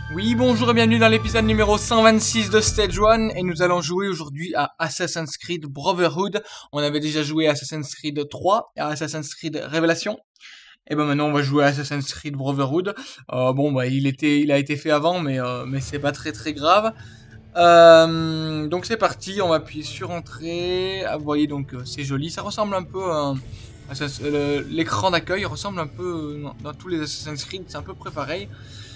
Oui, bonjour et bienvenue dans l'épisode numéro 126 de Stage 1 et nous allons jouer aujourd'hui à Assassin's Creed Brotherhood. On avait déjà joué à Assassin's Creed 3 et à Assassin's Creed Révélation. Et ben maintenant on va jouer à Assassin's Creed Brotherhood. Il a été fait avant mais c'est pas très grave. Donc c'est parti, on va appuyer sur entrée. Ah, vous voyez donc c'est joli, ça ressemble un peu l'écran d'accueil ressemble un peu dans tous les Assassin's Creed, c'est un peu près pareil.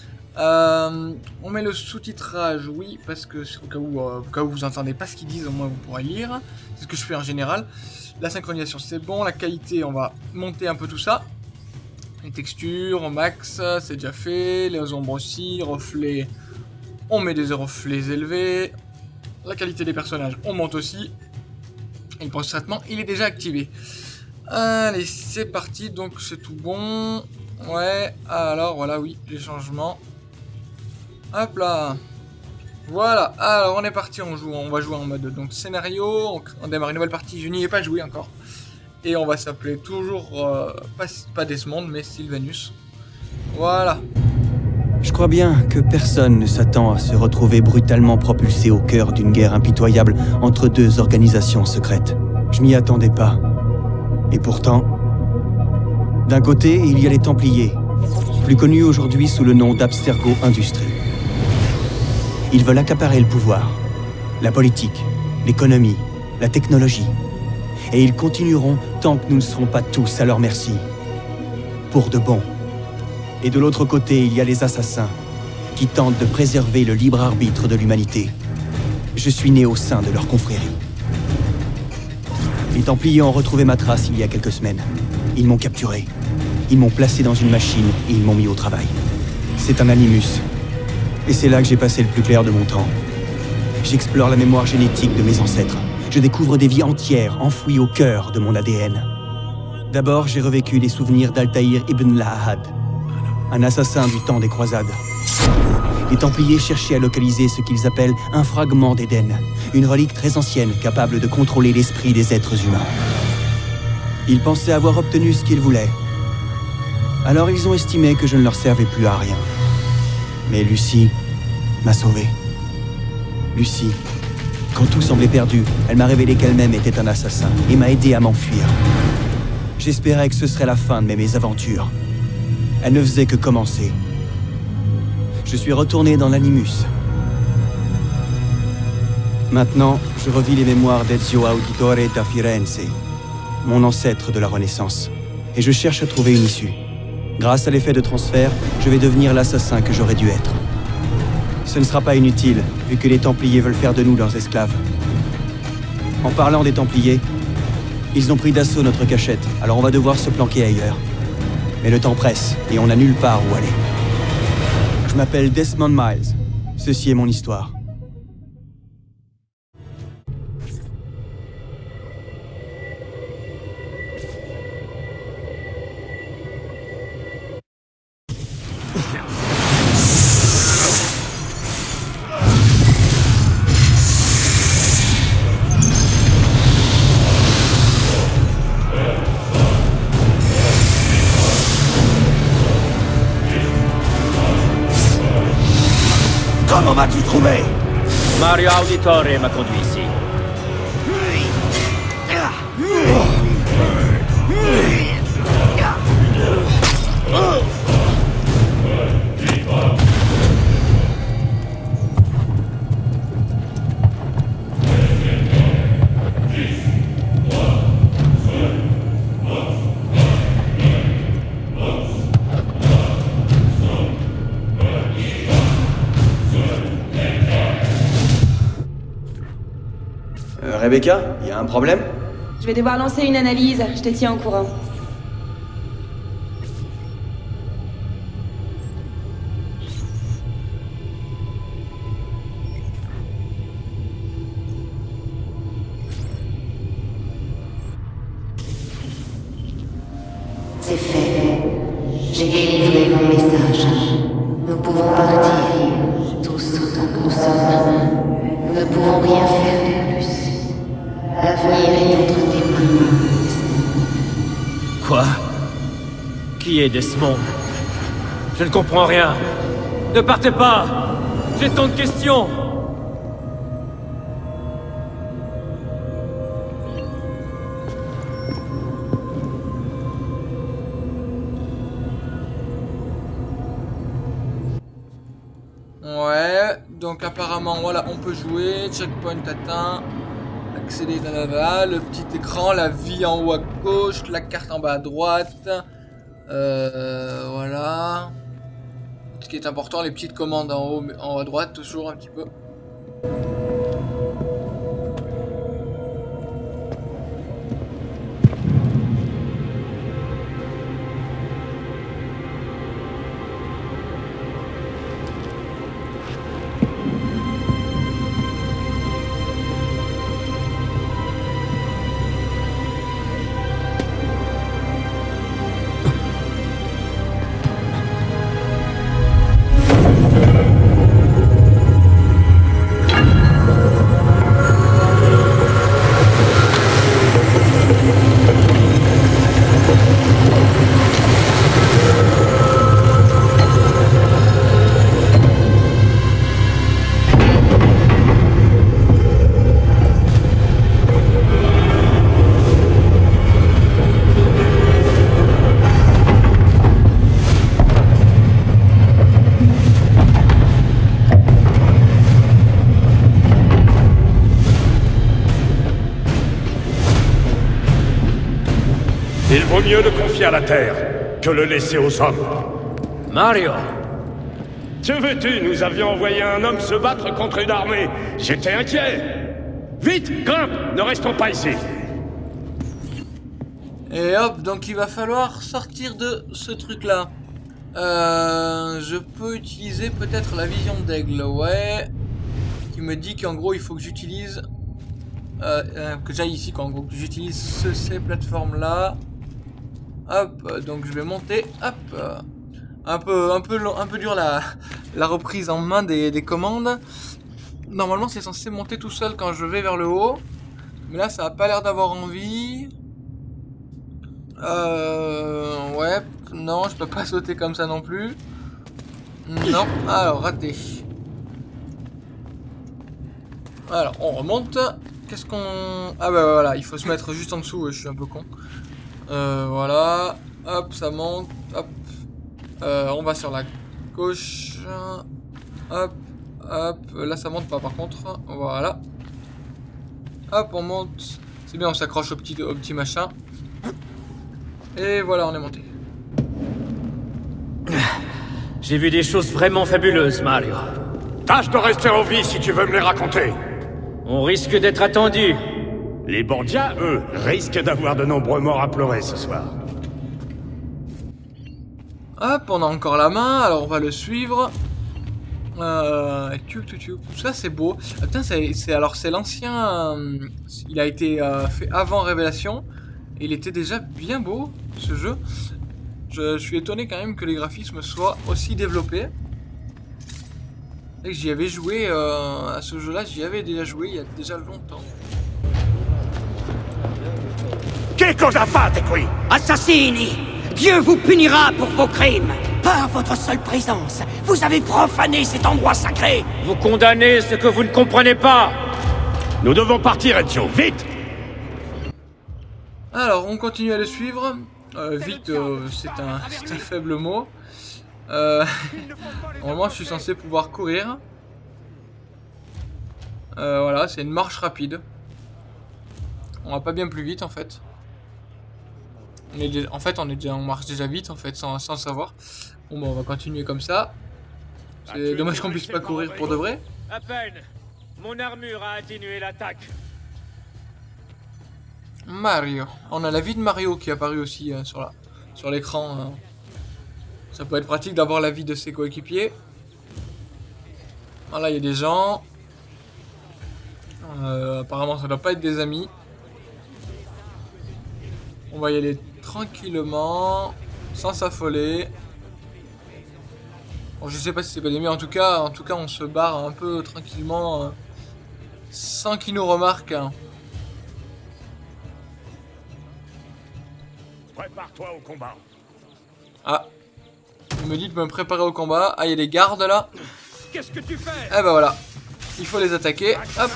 On met le sous-titrage, oui, parce que au cas où vous entendez pas ce qu'ils disent, au moins vous pourrez lire. C'est ce que je fais en général. La synchronisation c'est bon, la qualité on va monter un peu tout ça. Les textures au max, c'est déjà fait. Les ombres aussi, reflets, on met des reflets élevés. La qualité des personnages on monte aussi. Et le post-traitement il est déjà activé. Allez c'est parti, donc c'est tout bon. Ouais, alors voilà, oui, les changements. Hop là. Voilà, alors on est parti, on va jouer en mode donc scénario, on démarre une nouvelle partie, je n'y ai pas joué encore. Et on va s'appeler toujours, pas Desmond, mais Sylvanus. Voilà. Je crois bien que personne ne s'attend à se retrouver brutalement propulsé au cœur d'une guerre impitoyable entre deux organisations secrètes. Je m'y attendais pas. Et pourtant, d'un côté, il y a les Templiers, plus connus aujourd'hui sous le nom d'Abstergo Industries. Ils veulent accaparer le pouvoir, la politique, l'économie, la technologie. Et ils continueront tant que nous ne serons pas tous à leur merci. Pour de bon. Et de l'autre côté, il y a les assassins, qui tentent de préserver le libre arbitre de l'humanité. Je suis né au sein de leur confrérie. Les Templiers ont retrouvé ma trace il y a quelques semaines. Ils m'ont capturé. Ils m'ont placé dans une machine et ils m'ont mis au travail. C'est un animus. Et c'est là que j'ai passé le plus clair de mon temps. J'explore la mémoire génétique de mes ancêtres. Je découvre des vies entières enfouies au cœur de mon ADN. D'abord, j'ai revécu les souvenirs d'Altaïr ibn Lahad, un assassin du temps des croisades. Les Templiers cherchaient à localiser ce qu'ils appellent un fragment d'Éden, une relique très ancienne capable de contrôler l'esprit des êtres humains. Ils pensaient avoir obtenu ce qu'ils voulaient. Alors ils ont estimé que je ne leur servais plus à rien. Mais Lucie m'a sauvé. Lucie, quand tout semblait perdu, elle m'a révélé qu'elle-même était un assassin et m'a aidé à m'enfuir. J'espérais que ce serait la fin de mes mésaventures. Elle ne faisait que commencer. Je suis retourné dans l'Animus. Maintenant, je revis les mémoires d'Ezio Auditore da Firenze, mon ancêtre de la Renaissance, et je cherche à trouver une issue. Grâce à l'effet de transfert, je vais devenir l'assassin que j'aurais dû être. Ce ne sera pas inutile, vu que les Templiers veulent faire de nous leurs esclaves. En parlant des Templiers, ils ont pris d'assaut notre cachette, alors on va devoir se planquer ailleurs. Mais le temps presse, et on n'a nulle part où aller. Je m'appelle Desmond Miles. Ceci est mon histoire. Comment m'as-tu trouvé? Mario Auditore m'a conduit ici. Rebecca, il y a un problème? Je vais devoir lancer une analyse, je te tiens au courant. C'est fait. J'ai délivré mon message. Nous pouvons partir, tous autant que nous sommes. Nous ne pouvons rien faire de plus. L'avenir est entre tes mains. Quoi? Qui est Desmond? Je ne comprends rien. Ne partez pas! J'ai tant de questions! Ouais, donc apparemment, voilà, on peut jouer, checkpoint atteint, accéder, le petit écran, la vie en haut à gauche, la carte en bas à droite, voilà. Ce qui est important, les petites commandes en haut à droite, toujours un petit peu. Il vaut mieux le confier à la Terre que le laisser aux hommes. Mario! Que veux-tu? Nous avions envoyé un homme se battre contre une armée. J'étais inquiet. Vite, grimpe! Ne restons pas ici. Et hop, donc il va falloir sortir de ce truc-là. Je peux utiliser peut-être la vision d'aigle, ouais. Qui me dit qu'en gros il faut que j'utilise... que j'aille ici, qu'en gros que j'utilise ces plateformes-là. Hop, donc je vais monter, hop. Un peu dur la reprise en main des commandes. Normalement c'est censé monter tout seul quand je vais vers le haut. Mais là ça a pas l'air d'avoir envie. Ouais, non, je peux pas sauter comme ça non plus. Non, alors raté. Alors on remonte. Qu'est-ce qu'on... Ah bah voilà, il faut se mettre juste en dessous, je suis un peu con. Voilà, hop, ça monte, hop. On va sur la gauche. Hop, hop, là ça monte pas par contre. Voilà. Hop, on monte. C'est bien, on s'accroche au petit machin. Et voilà, on est monté. J'ai vu des choses vraiment fabuleuses, Mario. Tâche de rester en vie si tu veux me les raconter. On risque d'être attendu. Les Borgia, eux, risquent d'avoir de nombreux morts à pleurer ce soir. Hop, on a encore la main, alors on va le suivre. Ça c'est beau. Ah, putain, c'est l'ancien. Il a été fait avant Révélation. Et il était déjà bien beau, ce jeu. Je suis étonné quand même que les graphismes soient aussi développés. Et j'y avais joué à ce jeu-là, j'y avais déjà joué il y a déjà longtemps. Che cosa fate qui? Assassini! Dieu vous punira pour vos crimes! Par votre seule présence, vous avez profané cet endroit sacré! Vous condamnez ce que vous ne comprenez pas! Nous devons partir, Ezio, vite! Alors, on continue à le suivre. Vite, c'est un faible mot. Normalement, je suis censé pouvoir courir. Voilà, c'est une marche rapide. On va pas bien plus vite, en fait. On marche déjà vite, en fait, sans savoir. Bon, bah, on va continuer comme ça. C'est dommage qu'on puisse pas courir pour de vrai. À peine. Mon armure a atténué l'attaque. Mario. On a la vie de Mario qui est apparue aussi sur l'écran. Ça peut être pratique d'avoir la vie de ses coéquipiers. Voilà, il y a des gens. Apparemment, ça doit pas être des amis. On va y aller tranquillement, sans s'affoler. Bon, je sais pas si c'est pas des amis. En tout cas, on se barre un peu tranquillement, sans qu'ils nous remarquent. Prépare-toi au combat. Ah. Il me dit de me préparer au combat. Ah, il y a des gardes là. Qu'est-ce que tu fais? Eh bah voilà. Il faut les attaquer. Hop.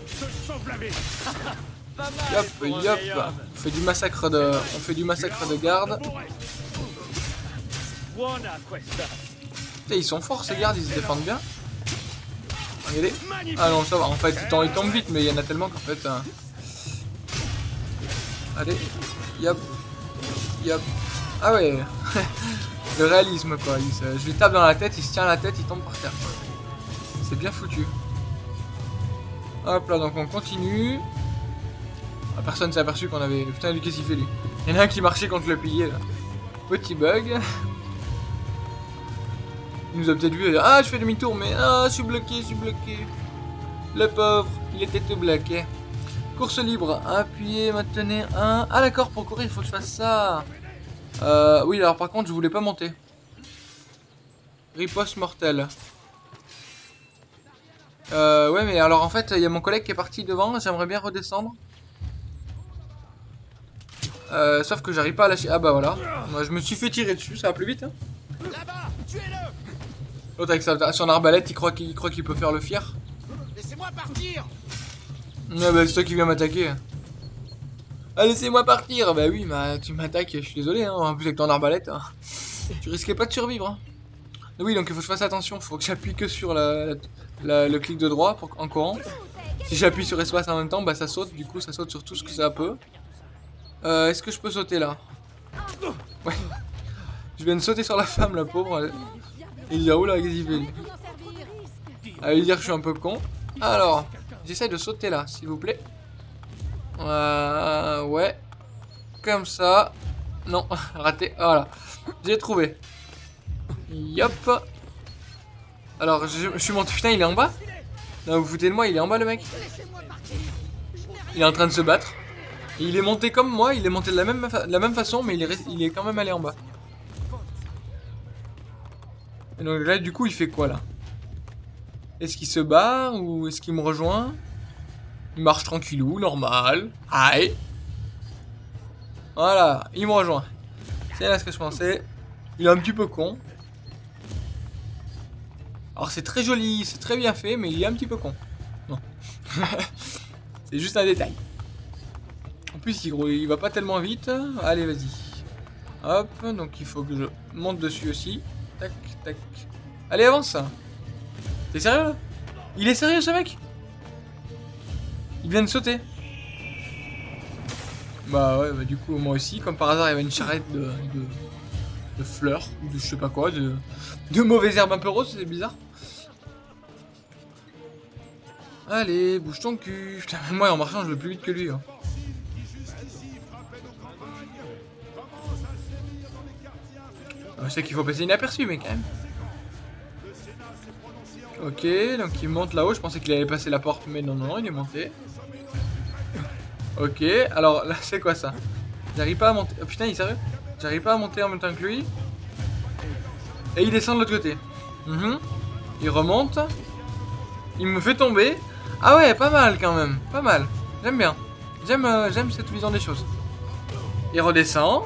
Yop, yop. On fait du massacre de garde. Putain, ils sont forts ces gardes, ils se défendent bien. Regardez. Ah non, ça va. En fait, ils tombent vite, mais il y en a tellement qu'en fait. Allez. Yop. Yop. Ah ouais. Le réalisme quoi. Je lui tape dans la tête, il se tient la tête, il tombe par terre. C'est bien foutu. Hop là, donc on continue. Ah, personne s'est aperçu qu'on avait... Putain, lui, qu'est-ce qu'il fait, lui? Il y en a un qui marchait contre le pilier, là. Petit bug. Il nous a peut-être vu. Ah, je fais demi-tour, mais... Ah, je suis bloqué, Le pauvre, il était tout bloqué. Course libre. Appuyez, maintenez un... Ah, d'accord, pour courir, il faut que je fasse ça. Oui, alors par contre, je voulais pas monter. Riposte mortelle. Ouais, mais alors en fait, il y a mon collègue qui est parti devant. J'aimerais bien redescendre. Sauf que j'arrive pas à lâcher. Ah bah voilà. Moi, je me suis fait tirer dessus, ça va plus vite. Hein. L'autre avec son arbalète, il croit qu'il peut faire le fier. Laissez-moi partir. Ah bah c'est toi qui viens m'attaquer. Ah laissez-moi partir. Bah oui, bah, tu m'attaques, je suis désolé. Hein. En plus avec ton arbalète, hein. Tu risquais pas de survivre. Hein. Oui, donc il faut que je fasse attention. Faut que j'appuie que sur le clic de droit en courant. Si j'appuie sur espace en même temps, bah ça saute. Du coup, ça saute sur tout ce que ça peut. Est-ce que je peux sauter là? Ouais. Je viens de sauter sur la femme, la pauvre. Et il dit, oh là, qu'est-ce qu'il fait? Allez dire que je suis un peu con. Alors, j'essaye de sauter là, s'il vous plaît. Ouais. Comme ça. Non, raté. Voilà. J'ai trouvé. Yop. Alors, je suis monté. Putain, il est en bas? Non, vous foutez de moi, il est en bas le mec. Il est en train de se battre. Et il est monté comme moi, il est monté de la même façon, mais il est quand même allé en bas. Et donc là, du coup, il fait quoi là? Est-ce qu'il se bat ou est-ce qu'il me rejoint? Il marche tranquillou, normal. Aïe. Voilà, il me rejoint. C'est là ce que je pensais. Il est un petit peu con. Alors c'est très joli, c'est très bien fait, mais il est un petit peu con. Non. C'est juste un détail. En plus, il va pas tellement vite. Allez, vas-y. Hop, donc il faut que je monte dessus aussi. Tac, tac. Allez, avance. T'es sérieux là? Il est sérieux ce mec? Il vient de sauter. Bah ouais, bah du coup, moi aussi. Comme par hasard, il y avait une charrette de fleurs. Ou de je sais pas quoi. De mauvaises herbes un peu roses, c'est bizarre. Allez, bouge ton cul. Putain, moi en marchant, je vais plus vite que lui. Hein. Je sais qu'il faut passer inaperçu, mais quand même. Ok, donc il monte là-haut. Je pensais qu'il allait passer la porte, mais non, non, il est monté. Ok, alors là, c'est quoi ça? J'arrive pas à monter. Oh putain, il est sérieux? J'arrive pas à monter en même temps que lui. Et il descend de l'autre côté. Il remonte. Il me fait tomber. Ah ouais, pas mal quand même. Pas mal. J'aime bien. J'aime cette vision des choses. Il redescend.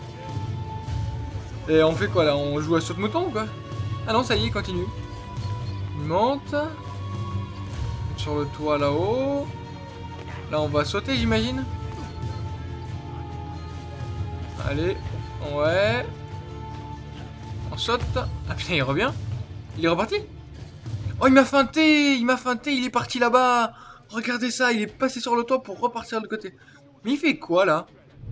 Et on fait quoi là? On joue à saute-mouton ou quoi? Ah non, ça y est, il continue. Il monte. Sur le toit là-haut. Là, on va sauter, j'imagine. Allez. Ouais. On saute. Ah putain, il revient. Il est reparti. Oh, il m'a feinté. Il est parti là-bas. Regardez ça, il est passé sur le toit pour repartir de l'autre côté. Mais il fait quoi là?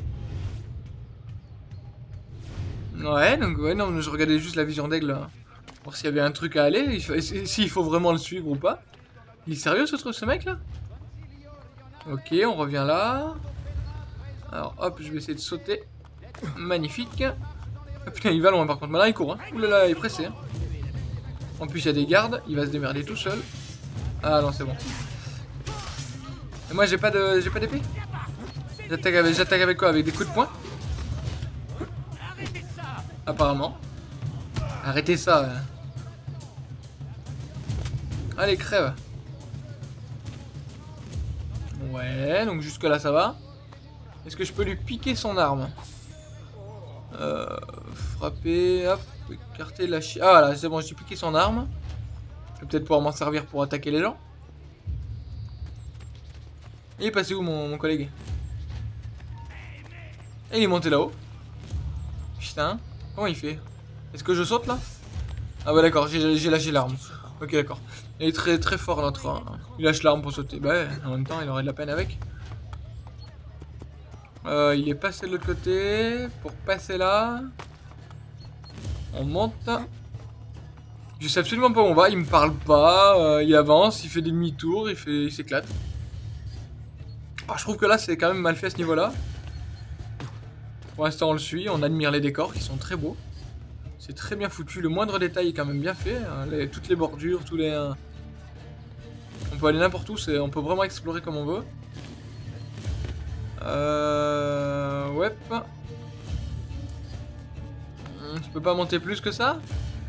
Ouais, donc ouais, non, je regardais juste la vision d'aigle là. Voir s'il y avait un truc à aller, s'il faut vraiment le suivre ou pas. Il est sérieux ce mec là? Ok, on revient là. Alors hop, je vais essayer de sauter. Magnifique. Ah, putain, il va loin par contre, maintenant il court. Hein. Oulala, il est pressé. Hein. En plus, il y a des gardes, il va se démerder tout seul. Ah non, c'est bon. Et moi, j'ai pas d'épée. J'attaque avec quoi? Avec des coups de poing? Apparemment. Arrêtez ça. Allez, crève. Ouais, donc jusque là ça va. Est-ce que je peux lui piquer son arme? Frapper, hop. peux écarter la chi... Ah voilà, c'est bon, j'ai piqué son arme. Je vais peut-être pouvoir m'en servir pour attaquer les gens. Il est passé où mon collègue? Et il est monté là-haut. Putain, comment il fait? Est-ce que je saute là? Ah bah d'accord, j'ai lâché l'arme. Ok d'accord. Il est très très fort notre... Hein. Il lâche l'arme pour sauter. Bah en même temps il aurait de la peine avec. Il est passé de l'autre côté. Pour passer là. On monte. Je sais absolument pas où on va, il me parle pas. Il avance, il fait des demi-tours, il s'éclate. Ah, je trouve que là c'est quand même mal fait à ce niveau là. Pour l'instant on le suit, on admire les décors qui sont très beaux. C'est très bien foutu, le moindre détail est quand même bien fait. Toutes les bordures, tous les... On peut aller n'importe où, on peut vraiment explorer comme on veut. Ouais. Je peux pas monter plus que ça.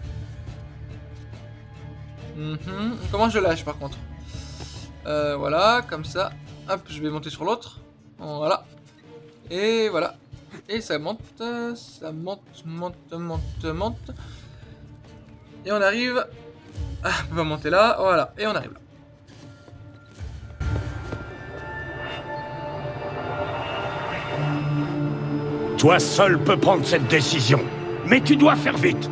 Comment je lâche par contre? Voilà, comme ça. Hop, je vais monter sur l'autre. Voilà. Et voilà. Et ça monte, monte. Et on arrive. Ah, on va monter là, voilà. Et on arrive là. Toi seul peux prendre cette décision. Mais tu dois faire vite.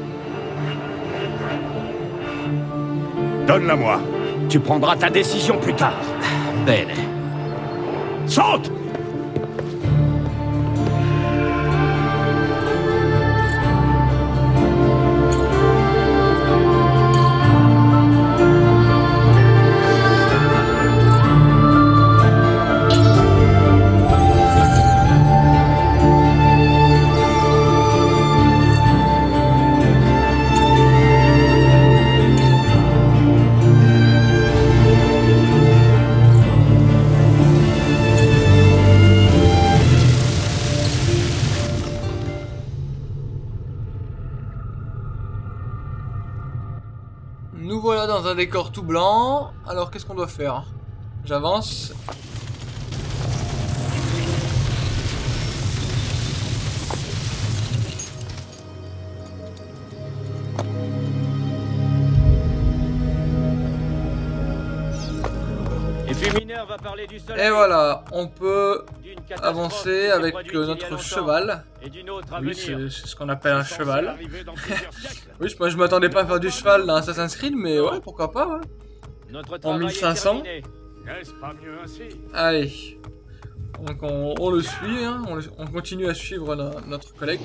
Donne-la moi. Tu prendras ta décision plus tard. Bene. Saute! Nous voilà dans un décor tout blanc. Alors qu'est-ce qu'on doit faire? J'avance. Et puis Mineur va parler du soleil. Et voilà, on peut D'une catastrophe avancer qui s'est avec produite il y a notre longtemps, cheval. Et d'une autre à Oui, venir. c'est ce qu'on appelle un cheval. Arriver dans plusieurs siècles. Oui, moi je m'attendais pas à faire du cheval dans Assassin's Creed, mais ouais, pourquoi pas, ouais. Notre travail est 1500. terminé. N'est-ce pas mieux ainsi? Allez. Donc on le suit, hein. On continue à suivre notre collègue.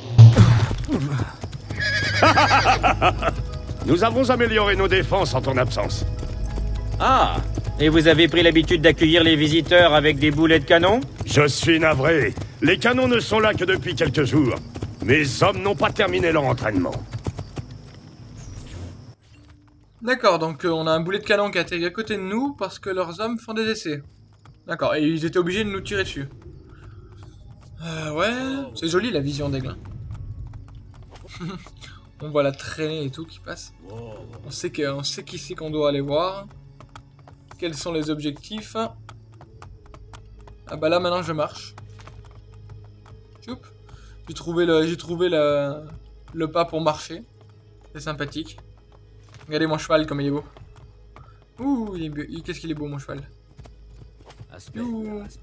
Nous avons amélioré nos défenses en ton absence. Ah, et vous avez pris l'habitude d'accueillir les visiteurs avec des boulets de canon? Je suis navré. Les canons ne sont là que depuis quelques jours. Mes hommes n'ont pas terminé leur entraînement. D'accord, donc on a un boulet de canon qui a atterri à côté de nous parce que leurs hommes font des essais. D'accord, et ils étaient obligés de nous tirer dessus. Ouais, c'est joli la vision d'aigle. On voit la traînée et tout qui passe. On sait qui c'est qu'on doit aller voir. Quels sont les objectifs? Ah bah là maintenant je marche. Choup. J'ai trouvé le pas pour marcher. C'est sympathique. Regardez mon cheval comme il est beau. Ouh, qu'est-ce qu'il est beau mon cheval. Ouh.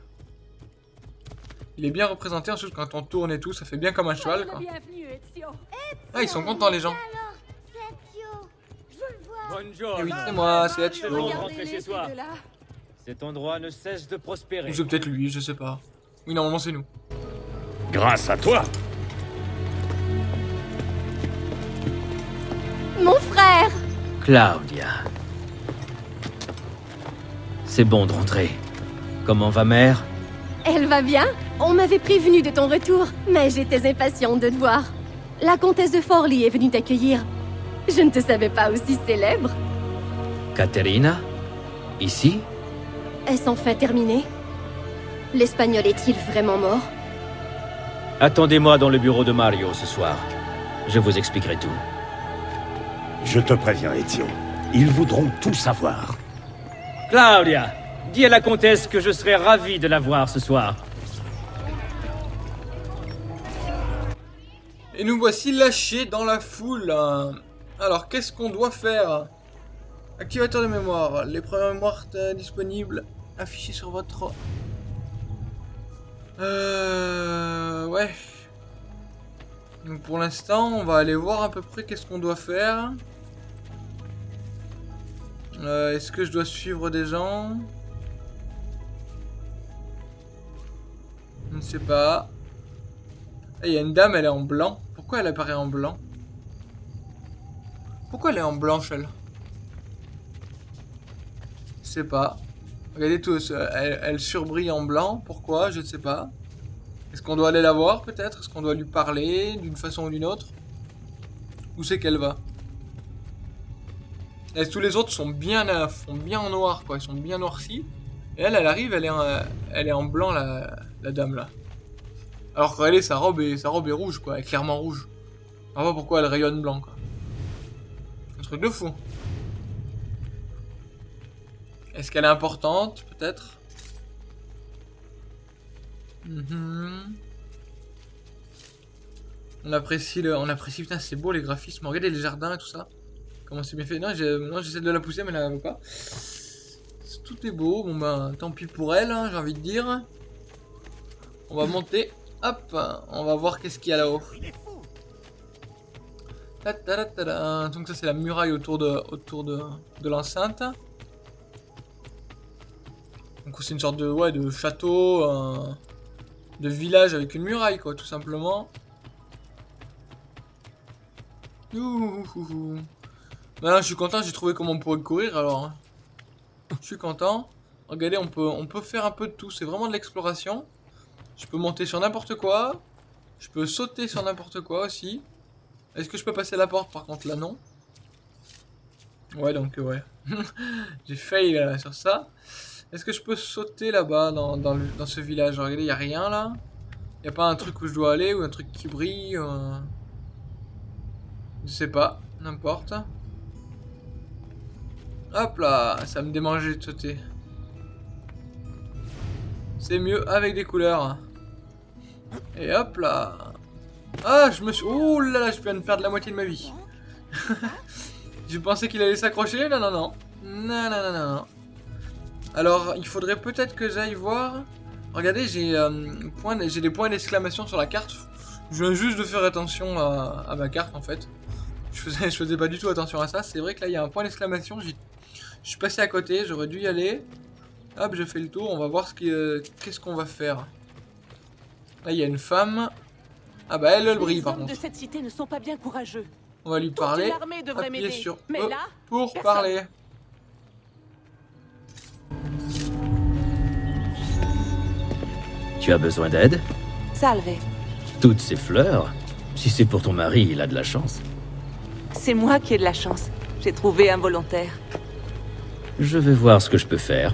Il est bien représenté, ensuite quand on tourne et tout, ça fait bien comme un cheval quoi. Ah, ils sont contents les gens. Bonjour. Eh oui, c'est moi, c'est C'est Ezio. bon de rentrer chez soi. Cet endroit ne cesse de prospérer. Ou c'est peut-être lui, je sais pas. Oui, normalement c'est nous. Grâce à toi. Mon frère! Claudia. C'est bon de rentrer. Comment va mère? Elle va bien? On m'avait prévenu de ton retour, mais j'étais impatiente de te voir. La comtesse de Forlì est venue t'accueillir. Je ne te savais pas aussi célèbre. Caterina? Ici? Est-ce enfin terminé? L'Espagnol est-il vraiment mort? Attendez-moi dans le bureau de Mario ce soir. Je vous expliquerai tout. Je te préviens, Ezio. Ils voudront tout savoir. Claudia, dis à la comtesse que je serai ravi de la voir ce soir. Et nous voici lâchés dans la foule. Alors, qu'est-ce qu'on doit faire? Activateur de mémoire. Les premières mémoires disponibles affichées sur votre... Ouais. Donc pour l'instant, on va aller voir à peu près qu'est-ce qu'on doit faire. Est-ce que je dois suivre des gens? Je ne sais pas. Il y a une dame, elle est en blanc. Pourquoi elle apparaît en blanc? Pourquoi elle est en blanche, elle? Je sais pas. Regardez tout, elle surbrille en blanc. Pourquoi? Je ne sais pas. Est-ce qu'on doit aller la voir, peut-être? Est-ce qu'on doit lui parler d'une façon ou d'une autre? Où c'est qu'elle va? Et tous les autres sont bien en noir, quoi. Ils sont bien noircis. Et elle arrive, elle est en blanc, la dame, là. Alors regardez, sa robe est rouge, quoi. Elle est clairement rouge. Je ne sais pas pourquoi elle rayonne blanc, quoi. Un truc de fou. Est-ce qu'elle est importante, peut-être? On apprécie, putain, c'est beau les graphismes. Regardez les jardins et tout ça. Comment c'est bien fait. Non, j'essaie de la pousser, mais elle ne veut pas. Tout est beau. Bon, ben, tant pis pour elle, hein, j'ai envie de dire. On va monter. Hop, on va voir qu'est-ce qu'il y a là-haut. Donc ça c'est la muraille autour de l'enceinte. Donc c'est une sorte de château, de village avec une muraille, quoi, tout simplement. Maintenant je suis content, j'ai trouvé comment on pourrait courir alors. Hein. Je suis content. Regardez, on peut faire un peu de tout, c'est vraiment de l'exploration. Je peux monter sur n'importe quoi. Je peux sauter sur n'importe quoi aussi. Est-ce que je peux passer la porte par contre là non? Ouais donc ouais. J'ai failli là, sur ça. Est-ce que je peux sauter là-bas dans ce village? Regardez, il n'y a rien là. Il n'y a pas un truc où je dois aller ou un truc qui brille Je sais pas, n'importe. Hop là, ça me démangeait de sauter. C'est mieux avec des couleurs. Et hop là. Ah, je me suis... Oh là là, je viens de perdre la moitié de ma vie. Je pensais qu'il allait s'accrocher. Non, non, non. Non, non, non, non. Alors, il faudrait peut-être que j'aille voir. Regardez, j'ai des points d'exclamation sur la carte. Je viens juste de faire attention à ma carte, en fait. Je faisais pas du tout attention à ça. C'est vrai que là, il y a un point d'exclamation. Je suis passé à côté. J'aurais dû y aller. Hop, j'ai fait le tour. On va voir qu'est-ce qu'on va faire. Là, il y a une femme. Ah bah elle brille par contre. Les hommes de cette cité ne sont pas bien courageux. On va lui parler. Appuyer sur E pour parler. Tu as besoin d'aide? Salve. Toutes ces fleurs? Si c'est pour ton mari, il a de la chance. C'est moi qui ai de la chance. J'ai trouvé un volontaire. Je vais voir ce que je peux faire.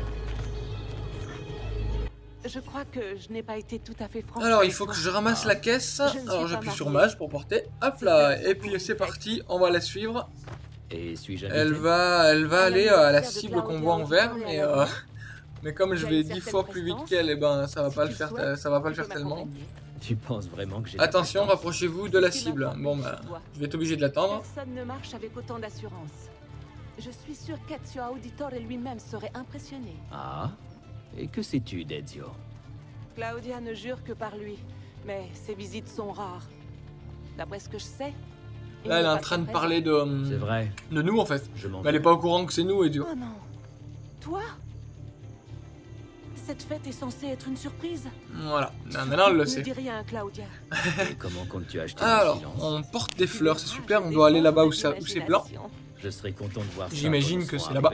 Je crois que je n'ai pas été tout à fait franche. Alors il faut que je ramasse la caisse. Alors j'appuie sur Mage pour porter. Hop là. Et puis c'est parti. On va la suivre. Et suis-je Elle va aller à la cible qu'on voit en vert. Mais comme je vais 10 fois plus vite qu'elle, et ben ça va pas le faire. Ça va pas le faire tellement. Tu penses vraiment que j'ai... Attention, rapprochez-vous de la cible. Bon bah, je vais être obligé de l'attendre. Personne ne marche avec autant d'assurance. Je suis sûr qu'Ezio Auditore lui-même serait impressionné. Ah? Et que sais-tu d'Ezio? Claudia ne jure que par lui, mais ses visites sont rares. D'après ce que je sais... Là, elle est en train de parler de... C'est vrai. De nous, en fait. Mais elle est pas au courant que c'est nous, Ezio. Oh non. Toi? Cette fête est censée être une surprise. Voilà. Maintenant, elle le sait. Ne dis rien, Claudia. Et comment comptes-tu acheter alors, on porte des fleurs, c'est super. On doit aller là-bas où c'est blanc. Je serais content de voir ça. J'imagine que c'est là-bas.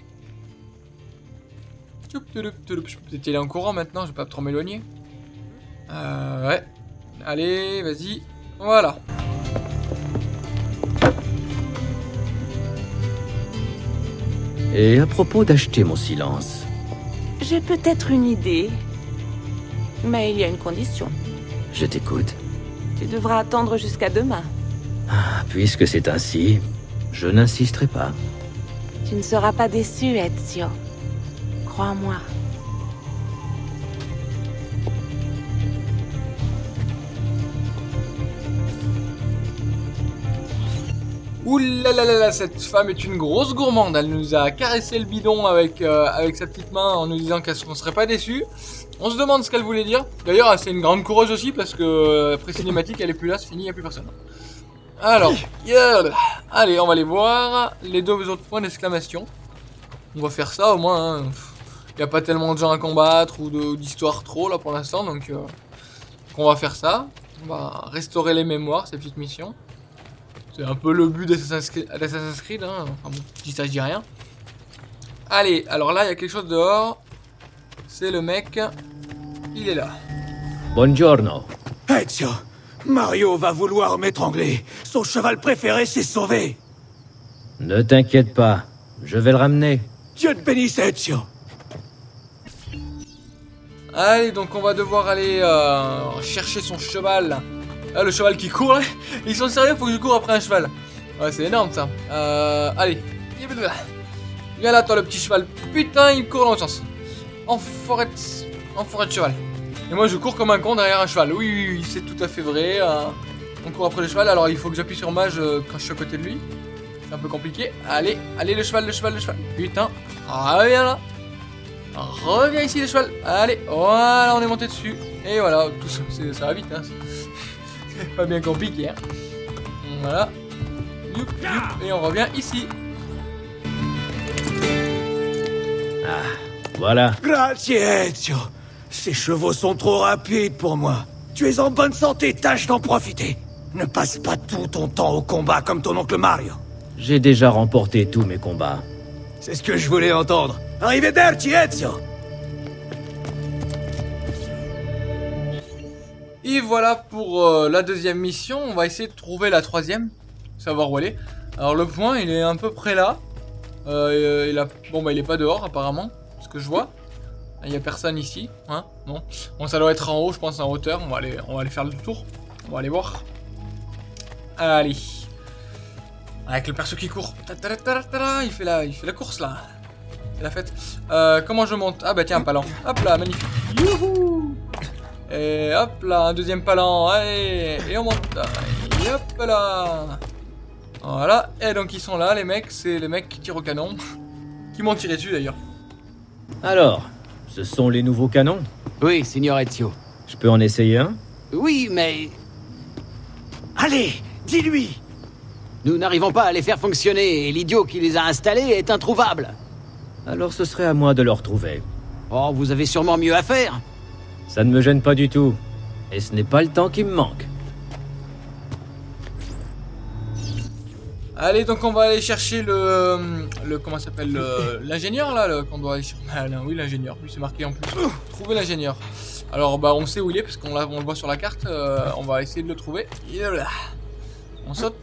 Je peux peut-être y aller en courant maintenant, je vais pas trop m'éloigner. Ouais. Allez, vas-y. Voilà. Et à propos d'acheter mon silence... J'ai peut-être une idée. Mais il y a une condition. Je t'écoute. Tu devras attendre jusqu'à demain. Ah, puisque c'est ainsi, je n'insisterai pas. Tu ne seras pas déçu, Ezio. Crois-moi. Ouh là là là là, cette femme est une grosse gourmande. Elle nous a caressé le bidon avec sa petite main en nous disant qu'on serait pas déçus. On se demande ce qu'elle voulait dire. D'ailleurs, c'est une grande coureuse aussi parce que après cinématique, elle est plus là, c'est fini, il n'y a plus personne. Alors, allez, on va aller voir les 2 autres points d'exclamation. On va faire ça au moins. Hein. Il n'y a pas tellement de gens à combattre ou d'histoire trop là pour l'instant, donc on va faire ça. On va restaurer les mémoires, ces petites missions. C'est un peu le but d'Assassin's Creed, hein. Enfin bon, je dis ça, je dis rien. Allez, alors là, il y a quelque chose dehors. C'est le mec. Il est là. Buongiorno. Ezio, Mario va vouloir m'étrangler. Son cheval préféré s'est sauvé. Ne t'inquiète pas, je vais le ramener. Dieu te bénisse, Ezio. Allez, donc on va devoir aller chercher son cheval. Ah, le cheval qui court là. Ils sont sérieux, faut que je cours après un cheval. Ouais, c'est énorme ça. Allez. Viens là, toi, le petit cheval. Putain, il court dans l'autre sens. En forêt de cheval. Et moi, je cours comme un con derrière un cheval. Oui, c'est tout à fait vrai. On court après le cheval. Alors, il faut que j'appuie sur mage quand je suis à côté de lui. C'est un peu compliqué. Allez, le cheval. Putain. Reviens là. Reviens ici, le cheval. Allez, voilà, on est monté dessus. Et voilà, tout ça, ça va vite. Hein. C'est pas bien compliqué. Hein. Voilà. Youp, et on revient ici. Ah, voilà. Grazie, Ezio. Ces chevaux sont trop rapides pour moi. Tu es en bonne santé, tâche d'en profiter. Ne passe pas tout ton temps au combat comme ton oncle Mario. J'ai déjà remporté tous mes combats. C'est ce que je voulais entendre. Arrivederci, Ezio. Et voilà pour la 2e mission. On va essayer de trouver la 3e. Savoir où elle est. Alors le point, il est à peu près là. Bon, il est pas dehors apparemment. Ce que je vois. Il n'y a personne ici. Hein, non. Bon, ça doit être en haut, je pense, en hauteur. On va aller faire le tour. On va aller voir. Allez. Avec le perso qui court. Il fait la course là. C'est la fête. Comment je monte? Ah bah tiens, un palan. Hop là, magnifique. Youhou. Et hop là, un 2e palan. Allez. Et on monte. Et hop là. Voilà. Et donc ils sont là, les mecs. C'est les mecs qui tirent au canon. Qui m'ont tiré dessus d'ailleurs. Alors, ce sont les nouveaux canons? Oui, signor Ezio. Je peux en essayer un? Oui, mais... Allez, dis-lui. Nous n'arrivons pas à les faire fonctionner et l'idiot qui les a installés est introuvable. Alors ce serait à moi de le retrouver. Oh, vous avez sûrement mieux à faire. Ça ne me gêne pas du tout. Et ce n'est pas le temps qui me manque. Allez, donc on va aller chercher le comment ça s'appelle, l'ingénieur là, qu'on doit aller chercher. Ah, oui, l'ingénieur, oui, c'est marqué en plus. Trouver l'ingénieur. Alors bah on sait où il est parce qu'on le voit sur la carte. On va essayer de le trouver. Il est là. On saute.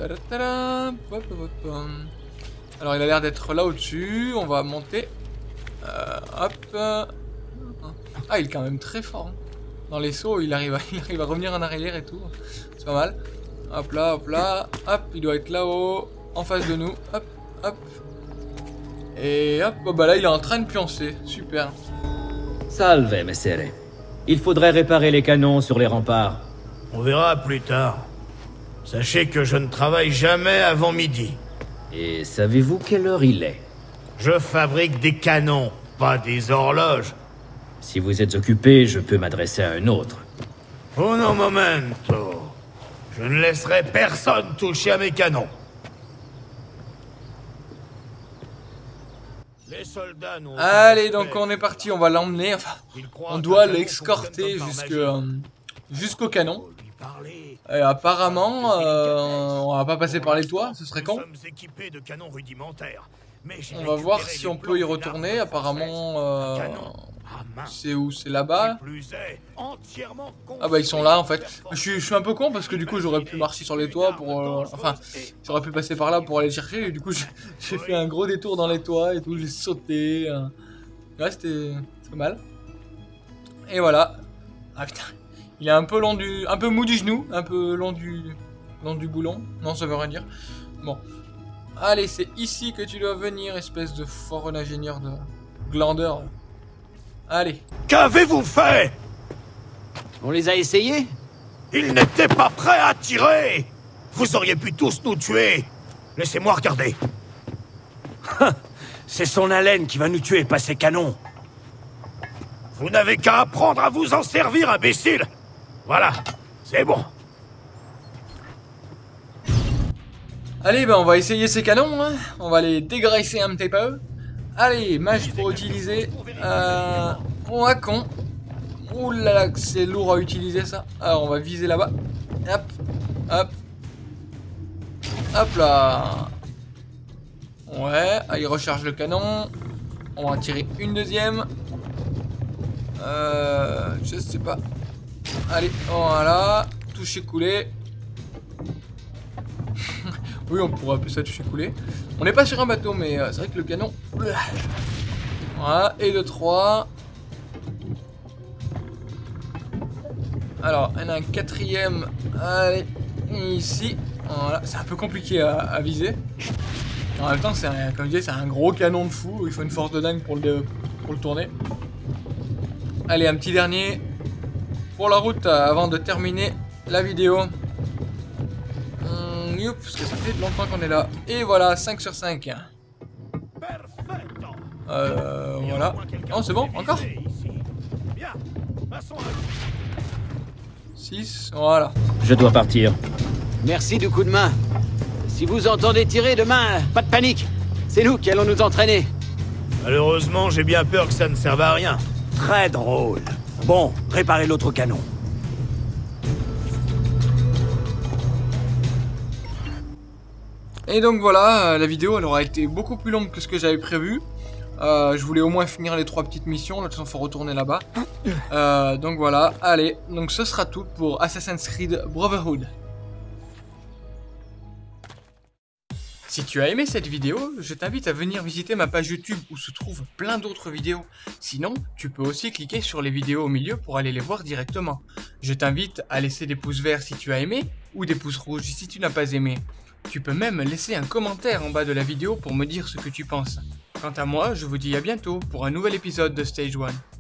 Alors il a l'air d'être là au-dessus. On va monter. Hop. Ah, il est quand même très fort. Hein. Dans les sauts, il arrive à revenir en arrière et tout. C'est pas mal. Hop là, hop, il doit être là-haut, en face de nous, hop, hop. Et hop, bah là il est en train de pioncer, super. Salve, messere. Il faudrait réparer les canons sur les remparts. On verra plus tard. Sachez que je ne travaille jamais avant midi. Et savez-vous quelle heure il est? Je fabrique des canons, pas des horloges. Si vous êtes occupé, je peux m'adresser à un autre. Uno momento. Je ne laisserai personne toucher à mes canons. Les soldats n'ont... Allez, donc on est parti, on va l'emmener. Enfin, on doit l'escorter jusqu'au canon. Et apparemment, on va pas passer par les toits, ce serait con. On va voir si on peut y retourner. Apparemment, c'est où? C'est là-bas. Ah bah ils sont là en fait. Je suis un peu con parce que du coup j'aurais pu marcher sur les toits pour... enfin, j'aurais pu passer par là pour aller le chercher. Et du coup j'ai fait un gros détour dans les toits et tout, j'ai sauté. Ouais, c'était pas mal. Et voilà. Ah putain. Il est un peu long un peu mou du genou, un peu long du boulon. Non, ça veut rien dire. Bon. Allez, c'est ici que tu dois venir, espèce de forain ingénieur de glandeur. Allez. Qu'avez-vous fait? On les a essayés? Ils n'étaient pas prêts à tirer. Vous auriez pu tous nous tuer. Laissez-moi regarder. C'est son haleine qui va nous tuer, pas ses canons. Vous n'avez qu'à apprendre à vous en servir, imbécile. Voilà, c'est bon. Allez, ben on va essayer ces canons, hein. On va les dégraisser un petit peu. Allez, mage pour utiliser. Con. Ouh là là, c'est lourd à utiliser ça. Alors on va viser là-bas. Hop, hop. Hop là. Ouais, il recharge le canon. On va en tirer une deuxième. Je sais pas. Allez, voilà. Toucher coulé. Oui, on pourrait appeler ça toucher coulé. On n'est pas sur un bateau, mais c'est vrai que le canon. Voilà, et de 3. Alors, il y en a un quatrième. Allez, ici. Voilà, c'est un peu compliqué à viser. En même temps, comme je disais, c'est un gros canon de fou. Il faut une force de dingue pour le tourner. Allez, un petit dernier pour la route avant de terminer la vidéo. Parce que ça fait longtemps qu'on est là. Et voilà, 5 sur 5. Voilà. Non, c'est bon, encore 6, voilà. Je dois partir. Merci du coup de main. Si vous entendez tirer demain, pas de panique. C'est nous qui allons nous entraîner. Malheureusement, j'ai bien peur que ça ne serve à rien. Très drôle. Bon, réparez l'autre canon. Et donc voilà, la vidéo elle aura été beaucoup plus longue que ce que j'avais prévu. Je voulais au moins finir les 3 petites missions, de toute façon il faut retourner là-bas. Donc voilà, allez, donc ce sera tout pour Assassin's Creed Brotherhood. Si tu as aimé cette vidéo, je t'invite à venir visiter ma page YouTube où se trouvent plein d'autres vidéos. Sinon, tu peux aussi cliquer sur les vidéos au milieu pour aller les voir directement. Je t'invite à laisser des pouces verts si tu as aimé, ou des pouces rouges si tu n'as pas aimé. Tu peux même laisser un commentaire en bas de la vidéo pour me dire ce que tu penses. Quant à moi, je vous dis à bientôt pour un nouvel épisode de Stage 1.